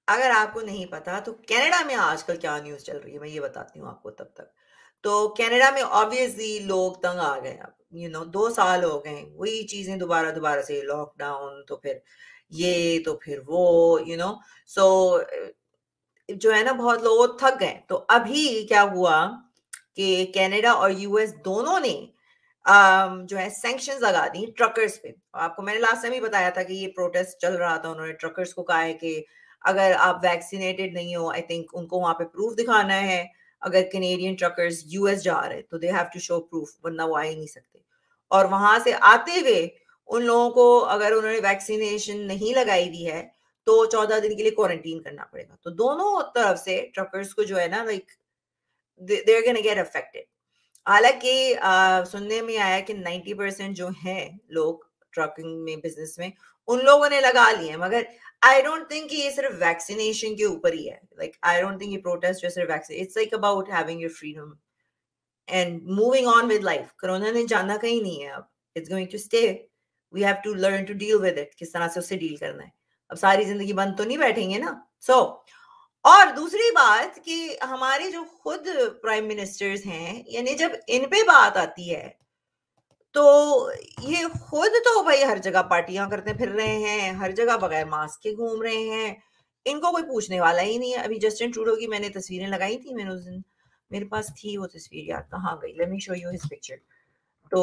अगर आपको नहीं पता तो कनाडा में आजकल क्या न्यूज़ चल रही है मैं ये बताती हूँ आपको तब तक। तो कनाडा में ऑब्वियसली लोग तंग आ गए अब, 2 साल हो गए, वही चीज़ें दोबारा दोबारा से, लॉकडाउन तो फिर ये तो फिर वो, सो जो है ना बहुत लोग थक गए। तो अभी क्या हुआ कि कनाडा और यूएस दोनों ने जो है सैंक्शंस लगा दी ट्रकर्स पे। आपको मैंने लास्ट टाइम ही बताया था कि ये प्रोटेस्ट चल रहा था, उन्होंने ट्रकर्स को कहा है कि अगर आप वैक्सीनेटेड नहीं हो, आई थिंक उनको वहां पे प्रूफ दिखाना है। अगर कैनेडियन ट्रकर्स यूएस जा रहे हैं तो they have to show proof, वरना वो आ ही नहीं सकते। और वहां से आते हुए उन लोगों को अगर उन्होंने वैक्सीनेशन नहीं लगाई दी है तो 14 दिन के लिए क्वारंटीन करना पड़ेगा। तो दोनों तरफ से ट्रकर्स को जो है ना, like they are gonna get affected. हालांकि सुनने में आया कि 90% जो हैं लोग ट्रकिंग में, बिजनेस में, उन लोगों ने लगा लिए हैं। मगर आई डोंट थिंक कि ये सिर्फ वैक्सीनेशन के ऊपर ही है। लाइक आई डोंट थिंक ये प्रोटेस्ट जो सिर्फ vaccine, it's like about having your freedom and moving on with life. Corona ने जाना कहीं नहीं है, अब it's going to stay. We have to learn to deal with it, किस तरह से उससे डील करना है। अब सारी जिंदगी बंद तो नहीं बैठेंगे ना। सो और दूसरी बात कि हमारे जो खुद प्राइम मिनिस्टर्स हैं, यानी जब इन पे बात आती है तो ये खुद तो भाई हर जगह पार्टियां करते फिर रहे हैं, हर जगह बगैर मास्क के घूम रहे हैं, इनको कोई पूछने वाला ही नहीं है। अभी जस्टिन ट्रूडो की मैंने तस्वीरें लगाई थी, मैंने उस दिन, मेरे पास थी वो तस्वीर, यार कहाँ गई, let me show you his picture. तो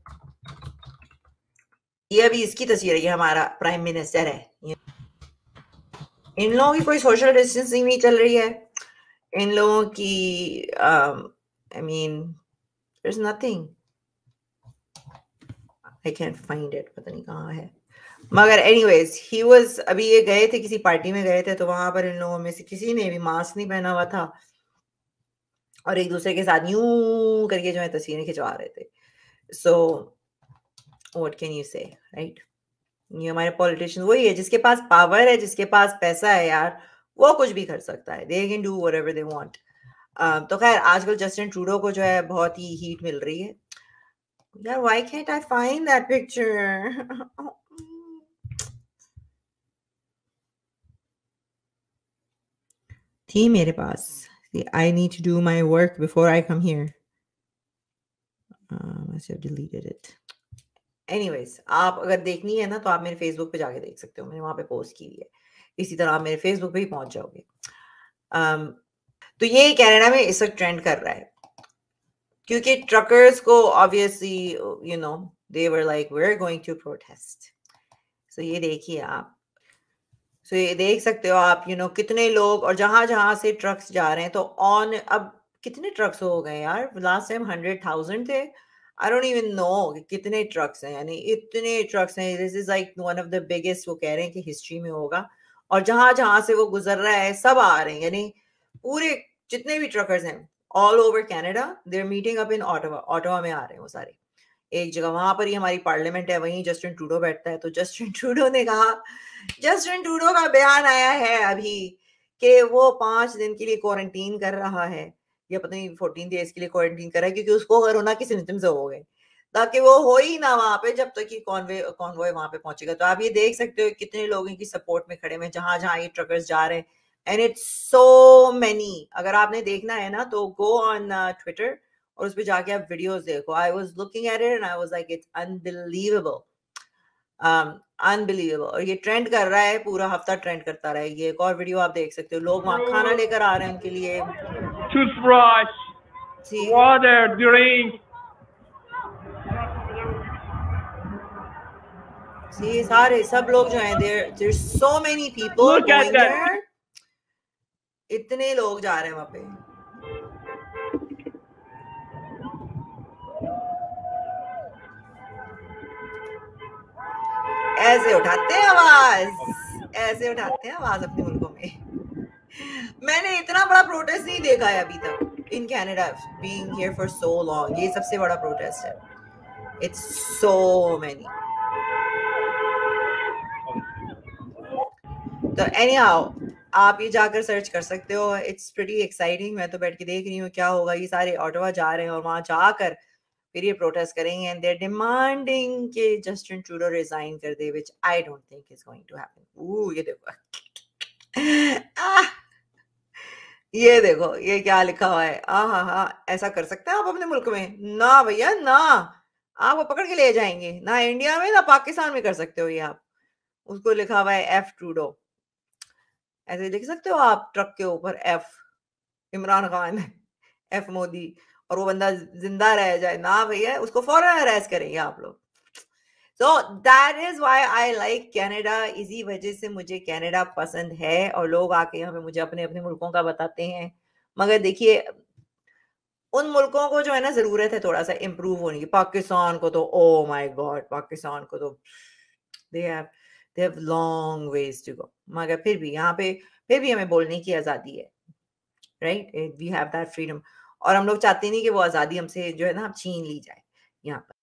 ये अभी इसकी तस्वीर है, ये हमारा प्राइम मिनिस्टर है। इन लोगों की कोई सोशल डिस्टेंसिंग नहीं चल रही है, इन लोगों की I mean there is nothing, I can't find it, पता नहीं कहाँ है। मगर एनीवेज ही वाज, अभी ये गए थे किसी पार्टी में गए थे, तो वहां पर इन लोगों में से किसी ने भी मास्क नहीं पहना हुआ था और एक दूसरे के साथ यूं करके जो है तस्वीरें खिंचवा रहे थे। So what can you say, right? ये हमारे पॉलिटिशियन वही है, जिसके पास पावर है, जिसके पास पैसा है यार, वो कुछ भी कर सकता है। They can do whatever they want. तो खैर आजकल जस्टिन ट्रूडो को जो है बहुत ही हीट मिल रही है यार। Why can't I find that picture? थी मेरे पास। I need to do my work before I come here. I deleted it. Anyways, आप अगर देखनी है ना तो आप मेरे फेसबुक पे जाके देख सकते हो, मैंने वहां पे पोस्ट की हुई है। इसी तरह आप मेरे फेसबुक पे ही पहुंच जाओगे। तो ये कनाडा में इस वक्त ट्रेंड कर रहा है क्योंकि ट्रकर्स को obviously they were like we are going to protest. So ये देखिए आप, सो ये देख सकते हो आप, कितने लोग, और जहां जहां से ट्रक्स जा रहे हैं। तो ऑन अब कितने ट्रक्स हो गए यार, लास्ट टाइम 100,000 थे। आई डोंट इवन नो कि कितने ट्रक्स हैं, यानी इतने ट्रक्स हैं। This is like one of the biggest, वो कह रहे हैं कि हिस्ट्री में होगा। और जहां जहां से वो गुजर रहा है सब आ रहे हैं, यानी पूरे जितने भी ट्रकर्स हैं all over Canada, there meeting up in Ottawa. Ottawa में आ रहे हैं वो सारे एक जगह। वहां पर ही हमारी पार्लियामेंट है, वहीं जस्टिन ट्रूडो बैठता है। तो जस्टिन ट्रूडो ने कहा, जस्टिन ट्रूडो का बयान आया है अभी कि वो 5 दिन के लिए क्वारंटीन कर रहा है, या पता नहीं 14 डेज के लिए क्वारंटीन कर रहा है, क्योंकि उसको कोरोना के सिम्टम्स हो गए, ताकि वो हो ही ना वहां पे जब तक कि कॉन्वॉय वहां पे पहुंचेगा। तो आप ये देख सकते हो कितने लोग इनकी सपोर्ट में खड़े हैं जहां जहां ये ट्रकर्स जा रहे हैं। And it's so many. अगर आपने देखना है ना तो गो ऑन ट्विटर और उस पे जाके आप वीडियोस देखो। I was looking at it and I was like it's unbelievable, unbelievable. और ये ट्रेंड कर रहा है, पूरा हफ्ता ट्रेंड करता रहेगी। एक और वीडियो आप देख सकते हो, लोग वहां खाना लेकर आ रहे हैं उनके लिए, toothbrush, water, drink. सी सारे सब लोग जो हैं, there so many people Look at going that. There, इतने लोग जा रहे हैं वहां पे। ऐसे उठाते हैं आवाज, ऐसे उठाते हैं आवाज अपने मुल्कों में। मैंने इतना बड़ा प्रोटेस्ट नहीं देखा है अभी तक in Canada, being here for so long. ये सबसे बड़ा प्रोटेस्ट है। It's so many. तो एनी हाउ आप ये जाकर सर्च कर सकते हो, इट्स प्रीटी एक्साइटिंग। मैं तो बैठ के देख रही हूँ क्या होगा। ये सारे ऑटोवा जा रहे हैं और वहां जाकर फिर ये प्रोटेस्ट करेंगे एंड दे आर डिमांडिंग कि जस्टिन ट्रूडो रिजाइन कर दे, which I don't think is going to happen. ये देखो आह, ये देखो ये क्या लिखा हुआ है, हाँ हाँ, ऐसा कर सकते हैं आप अपने मुल्क में? ना भैया ना, आपको पकड़ के ले जाएंगे, ना इंडिया में ना पाकिस्तान में कर सकते हो ये आप। उसको लिखा हुआ है एफ ट्रूडो, ऐसे लिख सकते हो आप ट्रक के ऊपर एफ इमरान खान, एफ मोदी, और वो बंदा जिंदा रह जाए? ना भैया, उसको फौरन अरेस्ट करेंगे आप लोग। So that is why I like Canada, इसी वजह से मुझे कनाडा पसंद है, और लोग आके यहाँ पे मुझे अपने अपने मुल्कों का बताते हैं। मगर देखिए, उन मुल्कों को जो है ना जरूरत है थोड़ा सा इम्प्रूव होने की। पाकिस्तान को तो ओ माय गॉड, पाकिस्तान को तो they have they have long ways to go. मगर फिर भी यहाँ पे फिर भी हमें बोलने की आजादी है, right? We have that freedom, और हम लोग चाहते नहीं कि वो आजादी हमसे जो है ना छीन ली जाए यहाँ पर।